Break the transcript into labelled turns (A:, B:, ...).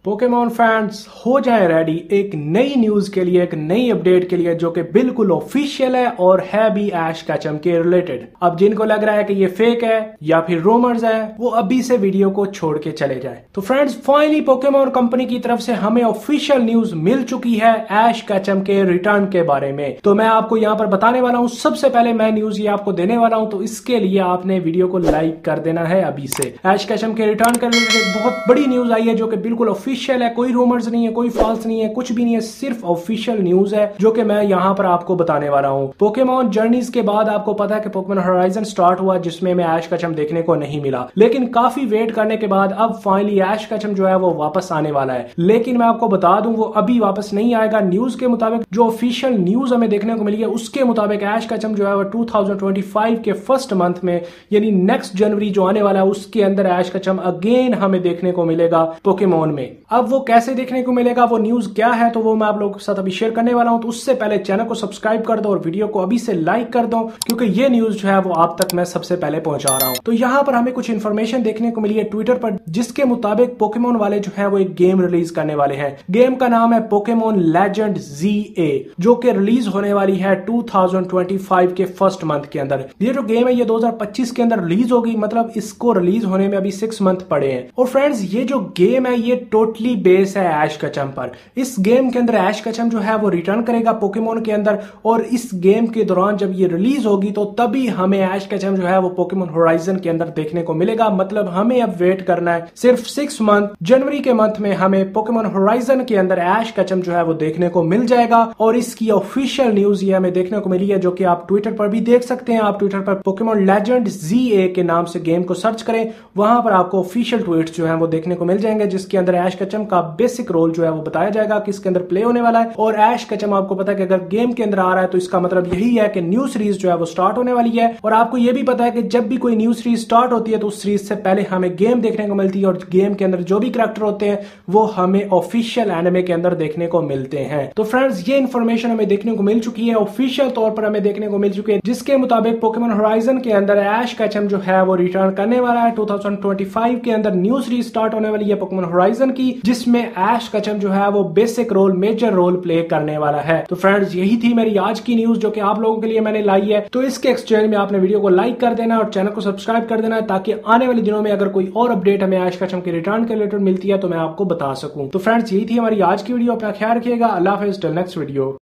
A: Pokemon fans हो जाएं ready एक नई न्यूज के लिए, एक नई अपडेट के लिए जो कि बिल्कुल ऑफिशियल है और है भी ऐश कैचम के रिलेटेड। अब जिनको लग रहा है कि ये फेक है या फिर रूमर्स है, वो अभी से वीडियो को छोड़ के चले जाएं। तो फ्रेंड्स, फाइनली पोकेमॉन कंपनी की तरफ से हमें ऑफिशियल न्यूज मिल चुकी है ऐश कैचम के रिटर्न के बारे में। तो मैं आपको यहाँ पर बताने वाला हूँ। सबसे पहले मैं न्यूज ये आपको देने वाला हूँ, तो इसके लिए आपने वीडियो को लाइक कर देना है अभी से। ऐश कैचम के रिटर्न के रिलेटेड बहुत बड़ी न्यूज आई है जो कि बिल्कुल ऑफिशियल है, कोई रूमर्स नहीं है, कोई फॉल्स नहीं है, कुछ भी नहीं है, सिर्फ ऑफिशियल न्यूज है जो कि मैं यहां पर आपको बताने वाला हूं। पोकेमॉन जर्नीज के बाद आपको पता है कि पोकेमॉन होराइजन स्टार्ट हुआ जिसमें हमें ऐश कैचम देखने को नहीं मिला, लेकिन काफी वेट करने के बाद अब फाइनली ऐश कैचम जो है वो वापस आने वाला है। लेकिन मैं आपको बता दूं वो अभी वापस नहीं आएगा। न्यूज के मुताबिक, जो ऑफिशियल न्यूज हमें देखने को मिली है उसके मुताबिक ऐश कैचम जो है वो 2025 के फर्स्ट मंथ में, यानी नेक्स्ट जनवरी जो आने वाला है उसके अंदर ऐश कैचम अगेन हमें देखने को मिलेगा पोकेमॉन में। अब वो कैसे देखने को मिलेगा, वो न्यूज क्या है, तो वो मैं आप लोगों के साथ अभी शेयर करने वाला हूं। तो उससे पहले चैनल को सब्सक्राइब कर दो और वीडियो को अभी से लाइक कर दो, क्योंकि ये न्यूज जो है वो आप तक मैं सबसे पहले पहुंचा रहा हूं। तो यहां पर हमें कुछ इंफॉर्मेशन देखने को मिली है ट्विटर पर, जिसके मुताबिक पोकेमॉन वाले जो है वो एक गेम रिलीज करने वाले हैं। गेम का नाम है पोकेमॉन लेजेंड ZA, जो कि रिलीज होने वाली है 2025 के फर्स्ट मंथ के अंदर। ये जो गेम है ये 2025 के अंदर रिलीज होगी, मतलब इसको रिलीज होने में अभी 6 मंथ पड़े हैं। और फ्रेंड्स, ये जो गेम है ये टोटली बेस है ऐश कैचम पर। इस गेम के अंदर ऐश कैचम जो है वो रिटर्न करेगा पोकेमॉन के अंदर, और इस गेम के दौरान जब ये रिलीज होगी तो तभी हमें ऐश कैचम जो है वो पोकेमॉन होराइजन के अंदर देखने को मिलेगा। मतलब हमें अब वेट करना है सिर्फ 6 मंथ। जनवरी के मंथ में हमें पोकेमॉन होराइजन के अंदर ऐश कैचम जो है वो देखने को मिल जाएगा। और इसकी ऑफिशियल न्यूज ये हमें देखने को मिली है, जो कि आप ट्विटर पर भी देख सकते हैं। आप ट्विटर पर पोकेमॉन लेजेंड ZA के नाम से गेम को सर्च करें, वहां पर आपको ऑफिशियल ट्वीट्स जो है वो देखने को मिल जाएंगे, जिसके अंदर ऐश कैचम का बेसिक रोल जो है वो बताया जाएगा कि इसके अंदर प्ले होने वाला है। और ऐश कैचम आपको पता है कि अगर गेम के अंदर आ रहा है तो इसका मतलब यही है कि न्यू सीरीज जो है वो स्टार्ट होने वाली है। और आपको ये भी पता है कि जब भी कोई न्यू सीरीज स्टार्ट होती है तो उस सीरीज से पहले हमें गेम देखने को मिलती है, और गेम के अंदर जो भी कैरेक्टर होते हैं वो हमें ऑफिशियल एनिमे के अंदर देखने को मिलते हैं। तो फ्रेंड्स, ये इन्फॉर्मेशन हमें देखने को मिल चुकी है, ऑफिशियल तौर पर हमें देखने को मिल चुकी है, जिसके मुताबिक पोकेमॉन होराइजन के अंदर ऐश कैचम जो है वो रिटर्न करने वाला है। 2025 के अंदर न्यू सीरीज स्टार्ट होने वाली है पोकेमॉन होराइजन की, जिसमें ऐश कैचम जो है वो basic role, major role play करने वाला है। तो फ्रेंड्स, यही थी मेरी आज की न्यूज जो कि आप लोगों के लिए मैंने लाई है। तो इसके एक्सचेंज में आपने वीडियो को लाइक कर देना और चैनल को सब्सक्राइब कर देना, ताकि आने वाले दिनों में अगर कोई और अपडेट हमें ऐश कैचम के रिटर्न के रिलेटेड मिलती है तो मैं आपको बता सकूं। तो फ्रेंड्स, यही थी हमारी आज की वीडियो। अपना ख्याल रखिएगा। अल्लाह हाफिज़, टिल नेक्स्ट वीडियो।